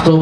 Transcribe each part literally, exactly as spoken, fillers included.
Satu.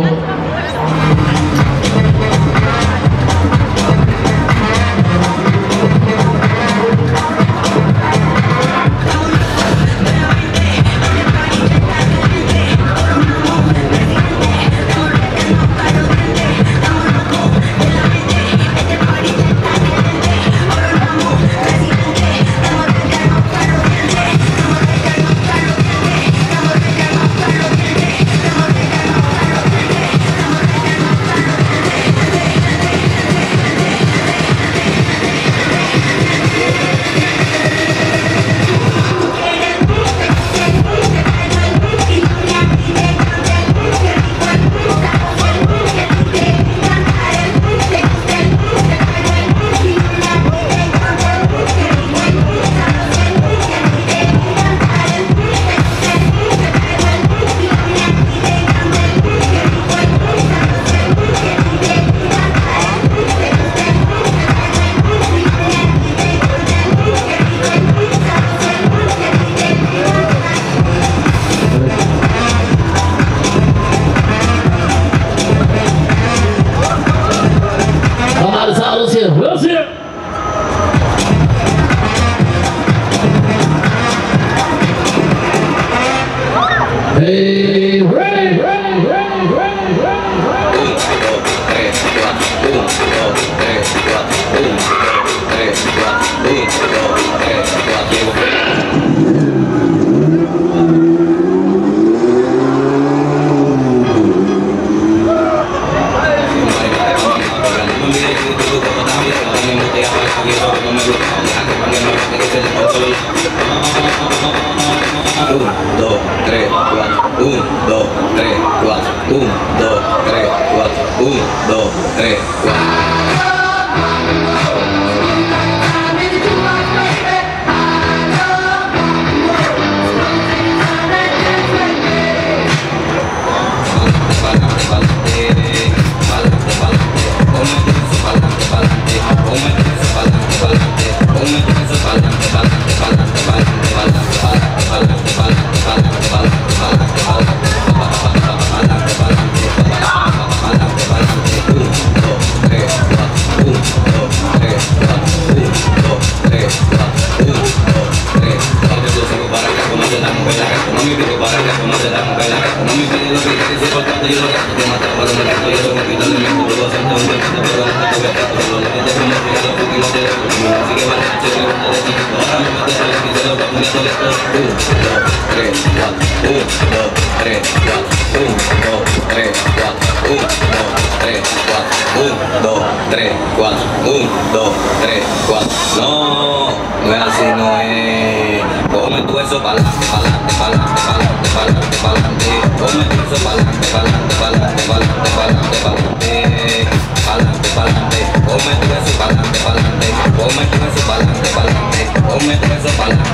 Hey, ready, ready, ready, ready, uno, dos, tres, cuatro, uno, dos, tres, cuatro, uno, dos, tres, cuatro, uno, dos, tres, cuatro. No, no es así, no es. Come tu eso pa'lante, pa'lante, pa'lante, pa'lante, pa'lante, pa'lante. Come tu eso pa'lante, pa'lante, pa'lante, pa'lante, pa'lante, pa'lante, pa'lante, pa'lante. Come tu eso pa'lante, pa'lante. Come tu eso pa'lante, pa'lante. Come tu eso pa'lante.